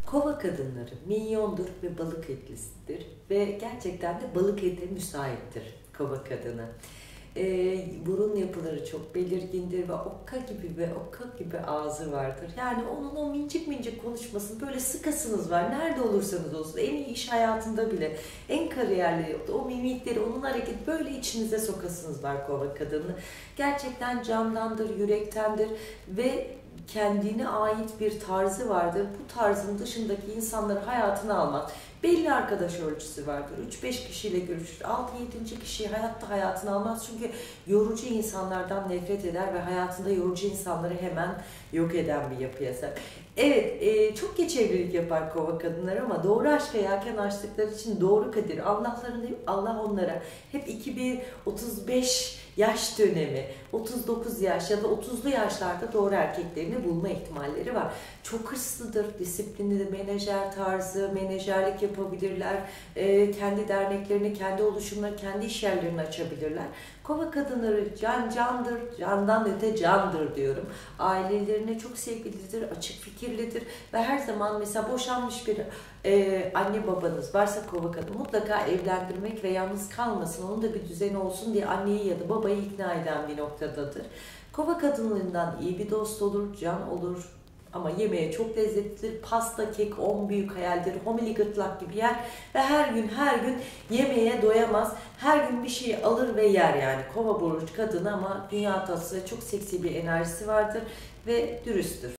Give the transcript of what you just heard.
Kova kadınları minyondur ve balık etlisidir ve gerçekten de balık ete müsaittir kova kadını. Burun yapıları çok belirgindir ve okka gibi ağzı vardır. Yani onun o mincik mincik konuşmasını böyle sıkasınız var. Nerede olursanız olsun, en iyi iş hayatında bile, en kariyerli o mimikleri, onun hareketi böyle içinize sokasınız var kova kadını. Gerçekten candandır, yürektendir ve kendine ait bir tarzı vardır. Bu tarzın dışındaki insanları hayatına almaz. Belli arkadaş ölçüsü vardır. 3-5 kişiyle görüşür. 6-7. kişiyi hayatına almaz. Çünkü yorucu insanlardan nefret eder ve hayatında yorucu insanları hemen yok eden bir yapıya sahip. Evet, çok geç evlilik yapar kova kadınlar ama doğru aşka yelken açtıkları için doğru kadir. Allah onlara hep 2035 yaş dönemi, 39 yaş ya da 30'lu yaşlarda doğru erkeklerini bulma ihtimalleri var. Çok hırslıdır, disiplinli, menajer tarzı, menajerlik yapabilirler, kendi derneklerini, kendi oluşumlarını, kendi iş yerlerini açabilirler. Kova kadınları candır, candan öte candır diyorum. Ailelerine çok sevgilidir, açık fikirlidir ve her zaman mesela boşanmış bir anne babanız varsa kova kadın mutlaka evlendirmek ve yalnız kalmasın, onun da bir düzeni olsun diye anneyi ya da babayı ikna eden bir noktadadır. Kova kadınlarından iyi bir dost olur, can olur. Ama yemeğe çok lezzetlidir. Pasta, kek, 10 büyük hayaldir. Homili gırtlak gibi yer. Ve her gün yemeğe doyamaz. Her gün bir şey alır ve yer yani. Kova burcu kadın ama dünya tatlısı çok seksi bir enerjisi vardır ve dürüsttür.